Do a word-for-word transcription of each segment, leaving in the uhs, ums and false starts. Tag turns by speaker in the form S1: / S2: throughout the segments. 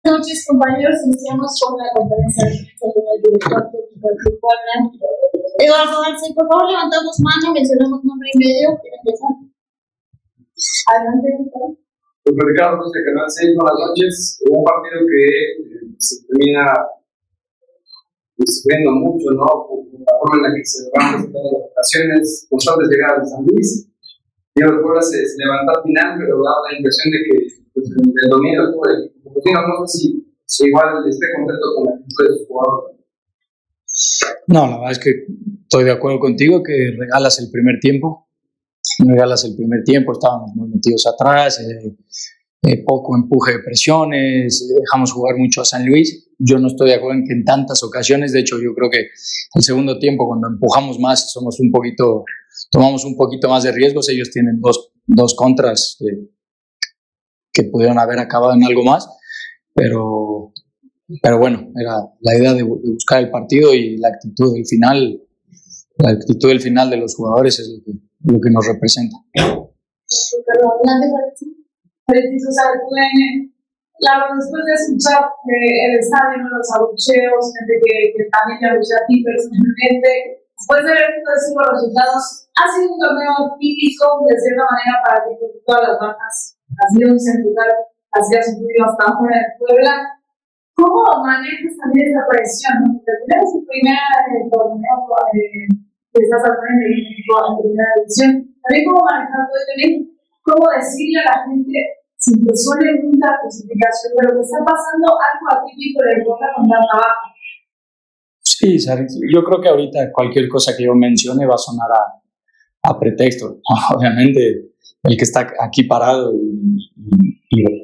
S1: Buenas noches, compañeros. Iniciamos con la conferencia de prensa con el director técnico del Puebla, Eduardo Arce. Por favor, levantamos mano, mencionamos nombre y medio. ¿Quiere empezar? Adelante, doctor.
S2: Pues Ricardo, de Canal seis, buenas noches. Un partido que eh, se termina sufriendo mucho, ¿no? Por la forma en la que se van presentando las ocasiones, constantes llegadas de San Luis. Y el Puebla se, se levantó al final, pero daba la impresión de que pues, el, el dominio estuvo el equipo. No sé si, si igual esté contento con el equipo de su jugador.
S3: No, la verdad es que estoy de acuerdo contigo que regalas el primer tiempo. Regalas el primer tiempo, estábamos muy metidos atrás, eh, eh, poco empuje de presiones, eh, dejamos jugar mucho a San Luis. Yo no estoy de acuerdo en que en tantas ocasiones, de hecho yo creo que el segundo tiempo cuando empujamos más, somos un poquito, tomamos un poquito más de riesgos, ellos tienen dos, dos contras eh, que pudieron haber acabado en algo más, pero, pero bueno, era la idea de, de buscar el partido y la actitud del final, la actitud del final de los jugadores es lo que, lo que nos representa.
S1: Perdón, adelante, preciso saber, claro, después de escuchar eh, el estadio, los abucheos, gente que, que también te abuchea a ti personalmente, después de ver todos esos resultados, ha sido un torneo típico de cierta manera para ti, con todas las bajas, las guiones en total, las que has sufrido hasta ahora en Puebla. ¿Cómo manejas también esa presión? ¿No? Porque es tu primer eh, torneo eh, que estás haciendo en el equipo en primera división. También cómo manejar todo esto, cómo decirle a la gente, sin que suene nunca la justificación, pero que está pasando algo atípico en el Puebla con tanta baja.
S3: Sí, yo creo que ahorita cualquier cosa que yo mencione va a sonar a, a pretexto. Obviamente, el que está aquí parado y, y,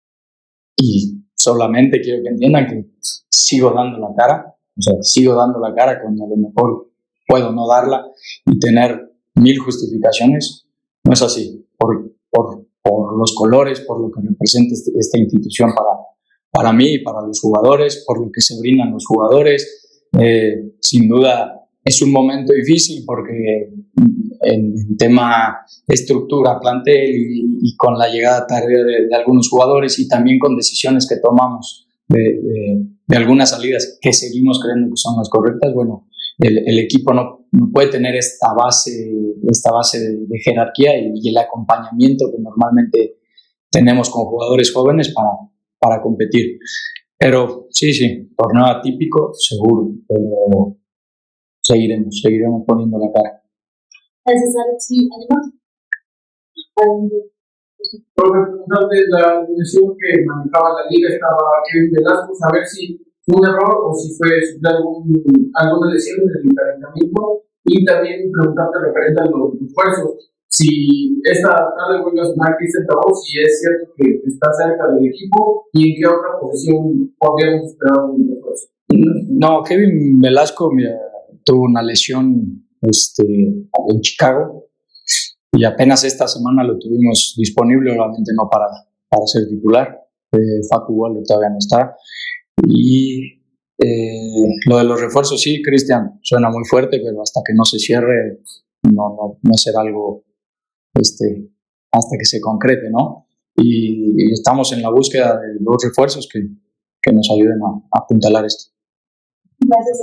S3: y solamente quiero que entiendan que sigo dando la cara, o sea, sigo dando la cara cuando a lo mejor puedo no darla y tener mil justificaciones. No es así, por, por, por los colores, por lo que representa este, esta institución para, para mí y para los jugadores, por lo que se brindan los jugadores. Eh, sin duda es un momento difícil porque en tema estructura, plantel y, y con la llegada tardía de, de algunos jugadores y también con decisiones que tomamos de, de, de algunas salidas que seguimos creyendo que son las correctas, bueno, el, el equipo no, no puede tener esta base, esta base de, de jerarquía y, y el acompañamiento que normalmente tenemos con jugadores jóvenes para, para competir. Pero sí, sí, torneo atípico, seguro, pero seguiremos, seguiremos poniendo la cara.
S1: Gracias, Alex. Sí, además.
S2: Antes la decisión que manejaba la liga estaba Kevin Velasco, saber si fue un error o si fue algún, alguna lesión en el calentamiento, y también preguntarte referente a los esfuerzos. Si esta tarde vuelve a sonar Cristian Tabó, si es cierto que está cerca del equipo y en qué otra posición podríamos esperar un esfuerzo.
S3: No, Kevin Velasco mira, tuvo una lesión este, en Chicago y apenas esta semana lo tuvimos disponible, obviamente no para, para ser titular. Eh, Facu Waller todavía no está. Y eh, lo de los refuerzos, sí, Cristian, suena muy fuerte, pero hasta que no se cierre, no, no, no será algo este, hasta que se concrete, ¿no? Y, y estamos en la búsqueda de los refuerzos que, que nos ayuden a, a apuntalar esto.
S1: Gracias,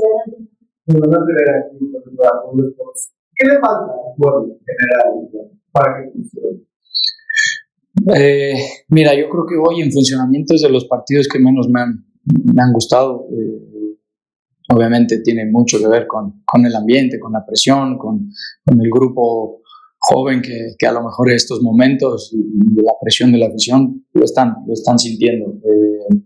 S2: ¿Qué le falta al pueblo en general para que funcione?
S3: Eh, mira, yo creo que hoy en funcionamiento es de los partidos que menos me han, me han gustado. Eh, obviamente tiene mucho que ver con, con el ambiente, con la presión, con, con el grupo joven que, que a lo mejor en estos momentos y, y la presión de la afición lo están, lo están sintiendo. Eh,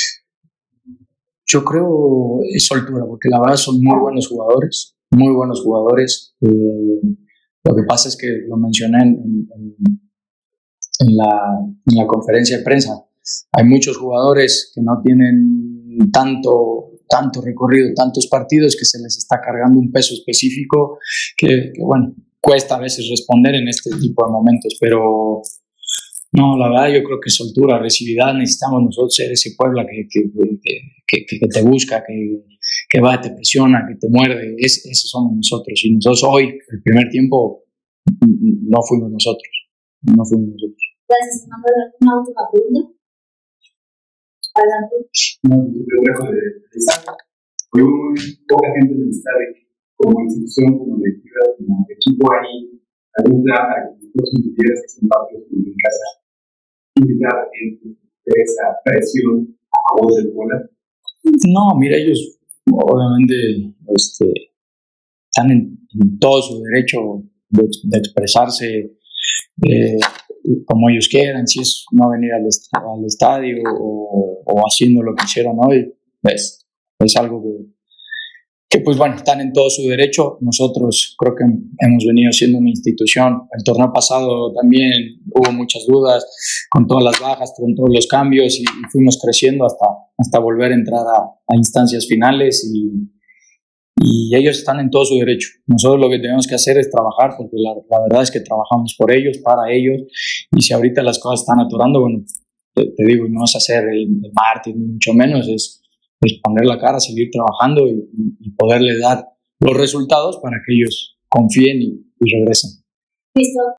S3: yo creo es soltura, porque la verdad son muy buenos jugadores, muy buenos jugadores. Eh, lo que pasa es que lo mencioné en, en, en, la, en la conferencia de prensa. Hay muchos jugadores que no tienen tanto, tanto recorrido, tantos partidos, que se les está cargando un peso específico que, que bueno, cuesta a veces responder en este tipo de momentos, pero no, la verdad yo creo que soltura, agresividad, necesitamos nosotros ser ese Puebla que, que, que, que, que te busca, que, que va, te presiona, que te muerde, es, esos somos nosotros, y nosotros hoy, el primer tiempo, no fuimos nosotros, no fuimos nosotros.
S1: Gracias, ¿una última pregunta? Adelante.
S4: No, yo creo de estadio. Hay muy poca gente en el estadio, como institución, como directiva, como equipo ahí, algún plan para que los próximos días que son partidos en casa, invitar a gente de esa presión a favor del bola.
S3: No, mira, ellos obviamente este, están en, en todo su derecho de, de expresarse eh, como ellos quieran, si es no venir al, est al estadio o, o haciendo lo que hicieron hoy, pues, es algo que, que, pues bueno, están en todo su derecho. Nosotros creo que hemos venido siendo una institución. El torneo pasado también hubo muchas dudas, con todas las bajas, con todos los cambios, y, y fuimos creciendo hasta, hasta volver a entrar a, a instancias finales, y, y ellos están en todo su derecho. Nosotros lo que tenemos que hacer es trabajar, porque la, la verdad es que trabajamos por ellos, para ellos, y si ahorita las cosas están atorando, bueno, te, te digo, no es hacer el, el martes, ni mucho menos, es es poner la cara, seguir trabajando y, y poderle dar los resultados para que ellos confíen y, y regresen.
S1: Listo.